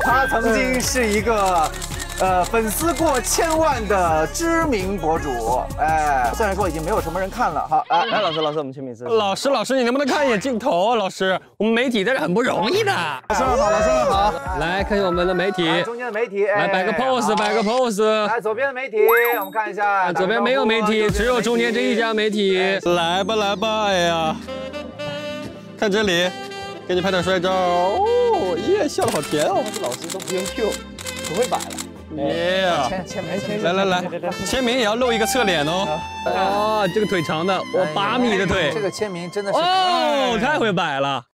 他曾经是一个。粉丝过1000万的知名博主，哎，虽然说已经没有什么人看了，好，来，老师，我们签名字。 老师，你能不能看一眼镜头啊？老师，我们媒体在这很不容易的。 老师们好， 来看一下我们的媒体， 中间的媒体， 来摆个 pose， 来左边的媒体，我们看一下， 左边没有媒体，只有中间这一家媒体。来吧，哎呀，看这里，给你拍点帅照。哦，耶，笑得好甜哦。 这老师都不用 Q， 可会摆了。 耶！ 签名， 来，签名也要露一个侧脸哦。哦，这个腿长的，我8米的腿。 这个签名真的是哦，太会摆了。